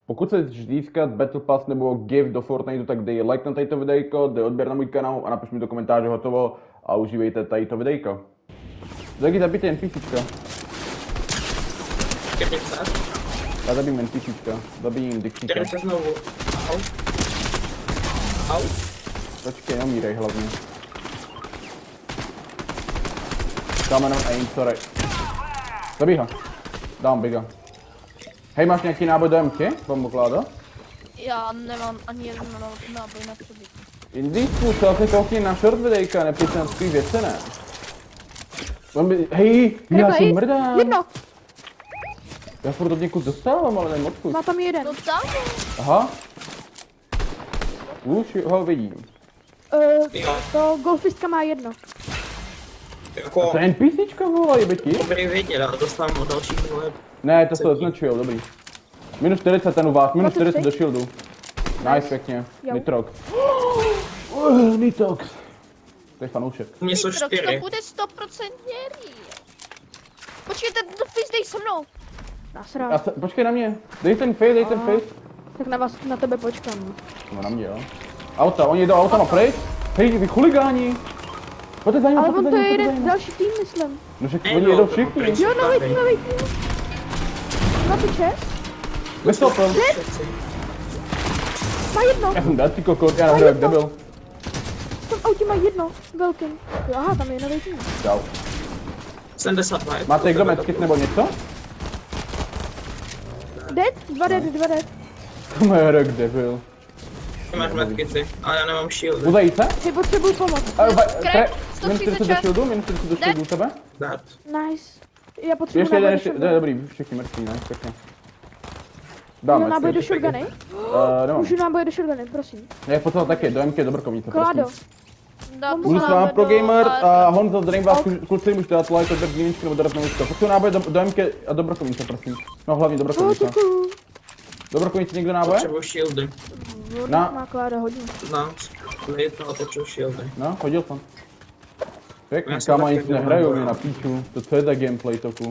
Pokud chceš získat Battle Pass nebo gift do Fortniteu, tak dej like na tato videjko, dej odběr na můj kanál a napiš mi do komentáře hotovo a užívejte tato videjko. Taky zabijte NPCčka. Já zabijím NPCčka, zabijím Dixíka. Jdeme znovu. Au. Au. Počkej, nemírej hlavně. Dáme jenom aim, sorry. Zabij ho. Dám biga. Hej, máš nějaký náboj do MK, bombokláda? Já nemám ani jeden náboj na sobě. Indísku, co se koukni na short videjka, nepíš na svý věci, ne? Hej, já jsem mrdám. Jedno! Já furt od někud dostávám, ale nevím odkud. Má tam jeden. Dostanu. Aha. Už ho vidím. To golfistka má jedno. Jako, To je NPCčka volají, byti? dobrý vědět, ale dostávám od dalších voleb. Ne, to se označujou, dobrý. Minus 40 ten u vás, minus 40 do shieldu. Nice, pěkně. Jo. Nitrox. Nitrox. To je fanoušek. U mě jsou To 4. bude 100% real. Počkejte, Fizz, dej se mnou. Nasral. Počkej na mě. Dej ten face. Tak na tebe počkám. No na mě, jo. Auta, oni jdou autama pryč. Hej, vy chuligáni. Pojďte za ním, Ale pojďte on za to ním, je pojďte za jeden ním. další tým, myslím. No však oni jedou všichni. Jo, nový tým. 26? Vystoupil. Má jedno. Já jsem dead, ty kokot, já nahraju jak debil. V tom autě má jedno. Velkým. Jo, aha, tam je nový tým. Čau. 72. Máte někdo medkit nebo něco? Dead? 2 dead. To je jak debil. Máš medkity, ale já nemám shield. Uzají se? Ty potřebuju pomoc. Minus 40 do shieldu, minus 40 do shieldu u tebe. Dát. Nice. Já potřebuji Ještě náboj jeden, do ještě, shotgunu. dobrý, všichni mrtví, ne? Pěkně. Můžu Dáme. náboj do shotguny? Nemám. Můžu náboj do shotguny, prosím. Ne, potřeba taky, do MK do brkovnice, Klado. prosím. Dám Budu s náboj váma pro do gamer AR. a Honza, zdravím vás, kluci, můžete dát like, odběr zmíničky nebo dodat novičko. Potřebuji náboj do MK a do brkovnice, prosím. No hlavně do brkovnice. Děkuju. Do brkovnice někdo náboj? Potřebuji shieldy. Na. Má Kláda hodně. 15. Lejt, ale potřebuji shieldy. No, hodil jsem. Pěkně, Já jsem káma, taky nic dělal nehraju, náboj. mě na píču. To co je ta gameplay toku?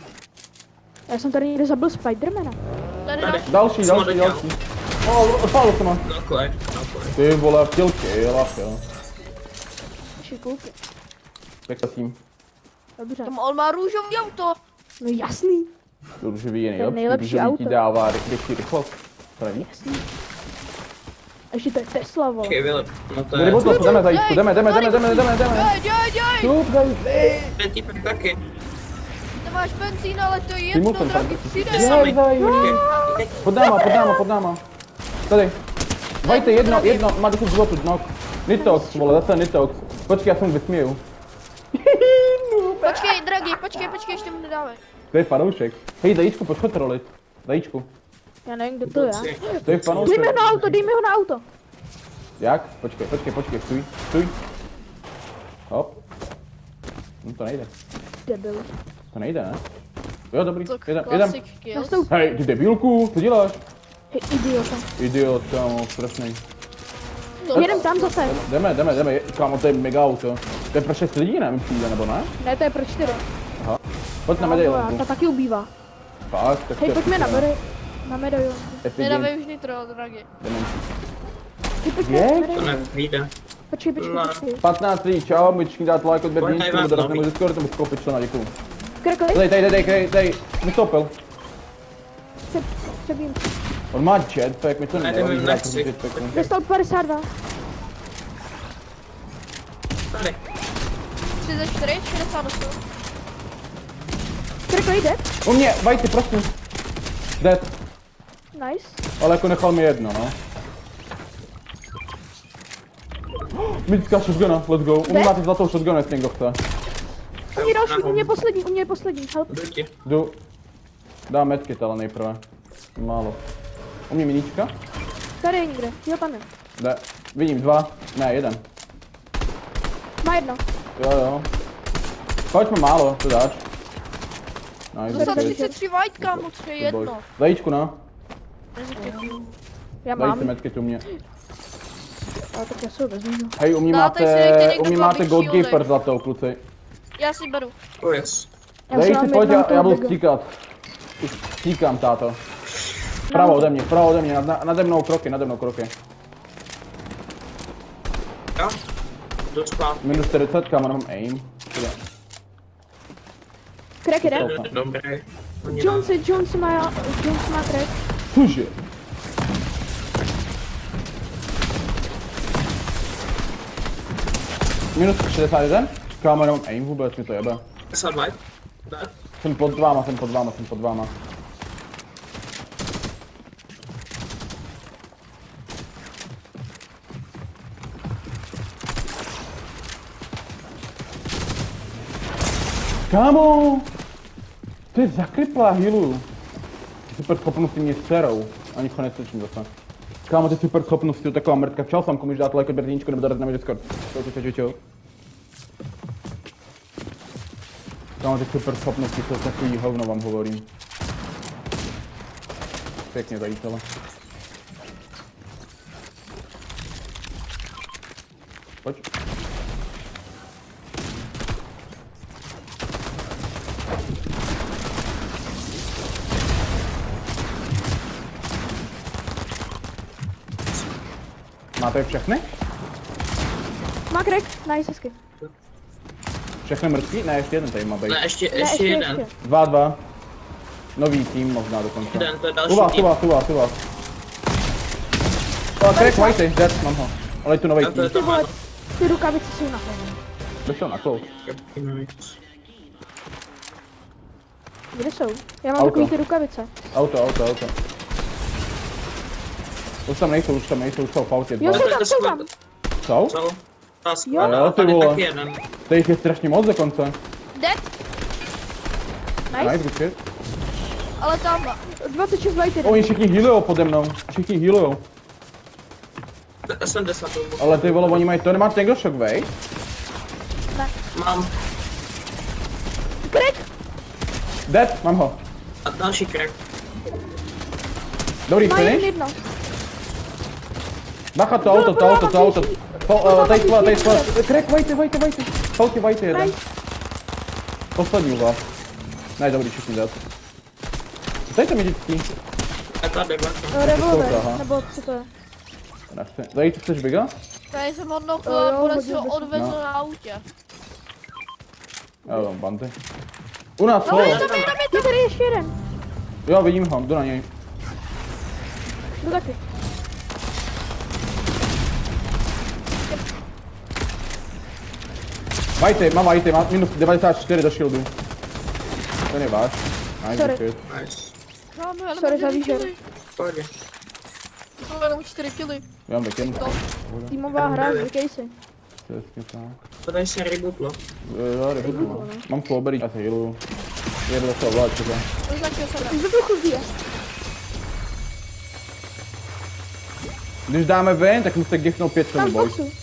Já jsem tady někde zabil Spidermana. Tady Tady. další. Další. Odpálil jsem ho. No klej. Ty vole, chtěl kill, jo. Šikulky. Jak to tím? Dobře. Tam on má růžový auto. No jasný. To růžový je To je nejlepší, nejlepší růžový ti auto. dává větší rychlost. To nevíš? Jasný. Ještě to je Tesla, vole. Počkej, Vile. No to Jdeme je... botlos, jdeme zajíčku, jdeme. Děj. Šup, zajíčku. Ten týpek taky. Nemáš benzín, ale to je Ty jedno, musím taky tam. přijde. Ty samý. Počkej. Pod náma. Tady. Vajte jedno, má 10 životů, no. Nitox, vole, zase Nitox. Počkej, já jsem vysměju. Počkej, Dragi, počkej, ještě mu nedáme. To je fanoušek. Hej, zajíčku, pojď trolit. Zajíčku. Já nevím, kdo to je. To je Dej fanoušek. mi ho na auto, dej mi ho na auto. Jak? Počkej, stůj. Hop. No to nejde. Debil. To nejde, ne? Jo, dobrý, Tak jedem. classic kills. Nastoup. Hej, ty debilku, co děláš? Hej, idiota. Idiot, kámo, strašný. Jedem tam zase. Jdeme, kámo, to je mega auto. To je pro 6 lidí, ne, mi přijde, nebo ne? Ne, to je pro 4. Pojď na Ta medailonku. taky ubývá. Fakt, tak Hej, to je pojďme na super. medailonku. Epic Nedávej Games už nitro, Dragi. Dimension. Ty pojďme Je? na To medailonku. nevíde. Počkej. 15 lidí, čau, můžeš dát like, odběr, Pojď, níčku, tady nebo dodat vás nebo Discord, nebo skoupit člena, děkuju. Krkli, Tady, vystoupil. přebím. On má jetpack, mi to Ne, nevadí, jdeme dá nechci. to jetpacku. Dostal 52. Tady. 34, 68. Krkli, jde. U mě, vajty, prosím. Dead, Nice. ale jako nechal mi jedno, no. Mytická shotguna, let's go. U mě máte zlatou shotgun, jestli někdo chce. U mě další, u mě je poslední. Help. Jdu ti. Jdu. Dám medkit, ale nejprve. Málo. U mě miníčka? Tady je někde, jo tam je. Jde. Vidím 2, ne 1. Má jedno. Jo. Pojďme málo, to dáš. Nice, Dostal dobrý. 33 white, kámo, to je Good boy. jedno. Zajíčku, no. Já mám. Dajte medkit u mě. Ale tak já si ho vezmu. Hej, u mě Dáte si ještě máte, někdo u mě dva máte big gold shieldy. keeper zlatou, kluci. Já si beru. Oh yes. Já si Dej si, mám pojď, jednou já toho budu biga. stíkat. Už stíkám, táto. Vpravo ode mě, nade mnou kroky. Jo? Jdu spát. Minus 40, kámo, nemám aim. Crack jde. Dobrý. Jones má crack. Cože? Minus 61, kámo, nemám aim vůbec, mi to jebe. Sadvaj. Tak. Jsem pod váma. Kámo! To je zakryplá healu. Super schopnosti mě serou. Ani ho neslyším zase. Kámo, ty super schopnosti, to je taková mrtka. Čau samku, můžeš dát like, berníčku, nebo dát na můj Discord. Čau. Kámo, ty super schopnosti jsou takový hovno, vám hovorím. Pěkně zajítele. Pojď. Máte je všechny? Má crack, nice, hezky. Všechny mrtví? Ne, ještě jeden tady má být. Ne, ještě jeden. 2-2. Nový tým možná dokonce. Jeden, to je další U tým. vás. Crack whitey, dead, mám ho. Ale je tu nový A to tým. je to Ty vole, jméno. ty rukavice jsou na tom. Došel na close. Kde jsou? Já mám Auto. takový ty rukavice. Auto. Už tam nejsou, už jsou v autě. Jo, Dva. jsou tam. Jsou? Co? Ta Jo, skládá, ty tady vole. taky jeden. To jich je strašně moc dokonce. Dead, Nice, Nice. good shit. ale tam. 26 white jde. Oni všichni healujou pode mnou. Všichni healujou. 70 to bylo. Ale ty vole, oni mají to, nemáte někdo shockwave? Mám. Crack! Dead, mám ho. A další crack. Dobrý, Má jen finish. jedno. Bacha, to auto. Tady splat. Crack, whitey. Falky whitey jeden. Nice. Poslední u vás. Ne, dobrý, všichni dead. Tady to mi vždycky. A tady vlastně. Revolver, Aha. nebo co to je? Nechci. Tady ty chceš Biga? Tady jsem hodno Jo, podle hodil ho bych. odvezl No. na autě. Já dám banty. U nás, Ale vole. tam je. Je tady ještě jeden. Jo, vidím ho, jdu na něj. Jdu taky. Whitey, má minus 94 do shieldu. Ten je váš. Nice, Sorry. good shit. Nice. Máme, ale Sorry mám za 4 výžer. killy. Pohodě. Mám jenom 4 killy. Já mám taky. Týmová hra, zvykej si. Přesně tak. To tady se rebootlo. Jo, rebootnu. Mám flowberry, já se healuju. Jedu zase ovládat třeba. Označil jsem. Už vybuchu zbíje. Když dáme ven, tak musíte giftnout 5 Tam filmů, v boys. boxu.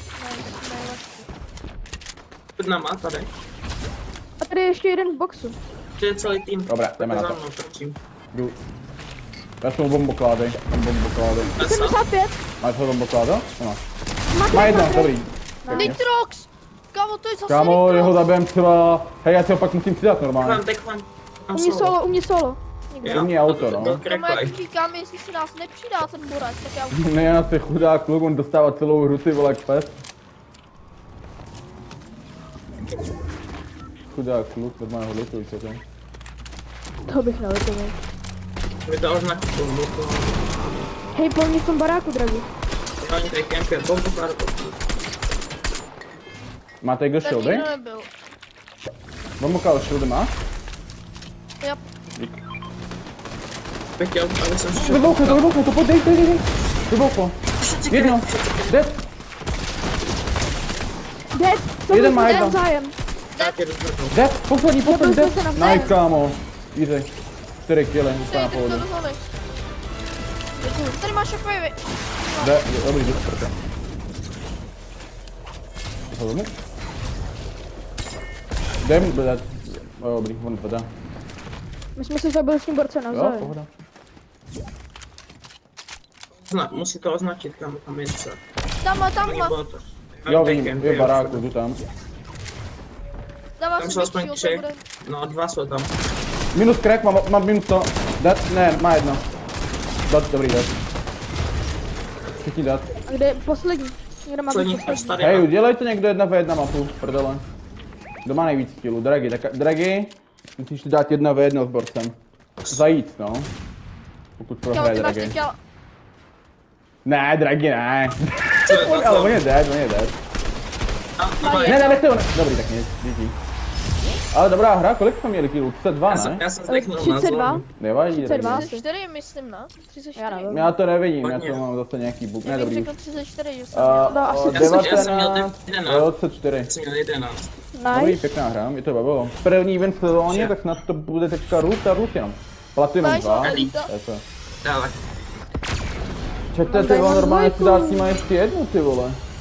Před náma tady. A tady je ještě jeden v boxu. To je celý tým. Dobré, jdeme na Za to. mnou, prosím. Jdu. Já jsem bombokládej. Mám bombokládej. 75. Máš ho bombokládo? Nemáš. Má Má crack, jedno, má crack. dobrý. Nitrox! Kámo, to je zase Kámo, Nitrox. jeho zabijem třeba... Hej, já si ho pak musím přidat normálně. Tak vám. U mě solo. U mě auto, no. Byl Kámo, jak crack říkám, jestli se nás nepřidá ten borec, tak já už Ne, já si chudák kluk, on dostává celou hru, ty vole, jak pes. Chudák kluk, normálně ho lituj, co to? To bych nelitoval. Vy to označit bombu. Hej, po mně v tom baráku, dragi. Oni tady kempě bombu pár bombu. Máte kdo ten shieldy? nikdo nebyl. Bombokládo shieldy má? Yep. Bych chtěl, aby jsem šel. Vybouchne to, pojď, dej. Vybouchlo. Jedno. Dead. Dead, to Jeden byl má ten jedno. zájem. Tak je dopadlo. Dead, poslední, Nebyl dead. jsem na Nice, vzájem. kámo. Easy. 4 killy, Ty, úplně na ty pohodu. to dozvali. Tady máš shockwave. Dobrý, jdu sprta. Co tomu? Jdem, bled. Dobrý, on vede. My jsme se zabili s tím borcem Jo, navzájem. pohoda. Musí to označit, kam tam je co. Tamhle. Bylo to. Jo, vidím, je baráku, jdu tam. Dává Tam si jsou aspoň shield, 3. to bude. No, 2 jsou tam. Minus crack, mám minus to. Dead, ne, má jedno. Dobrý dat. Všichni dat. A kde je poslední? Někdo má být Poslední, až poslední. tady. Hej, udělejte někdo 1v1 mapu, prdele. Kdo má nejvíc skillů? Draghi, Draghi, musíš to dát 1v1 s borcem. Zajít, no. Pokud Kámo, prohraje ty máš Draghi. teďka... Ne, Draghi ne. Co je to? Ale on je dead, on je dead. Ne, nechte ho, ne. Dobrý, tak nic, GG. Ale dobrá hra, kolik jsme měli killů? 32, ne? Já jsem zdechnul na 32. zónu. Nevadí, 32. Draghi. 34 myslím, ne? 34. Já nevím. Já to nevidím, já Hodně. to mám zase nějaký bug, ne Já bych dobrý. řekl 34, že jsem No, asi Já jsem měl 19, 11. 24. Já jsem měl 11. Dobrý, Nice. pěkná hra, mi to bavilo. První event v sezóně, tak snad to bude teďka root a root jenom. Platinum Nice, 2, ale to je to. Dále. Čekte, ty Mám vole, normálně tady si dát s nima ještě jednu, ty vole.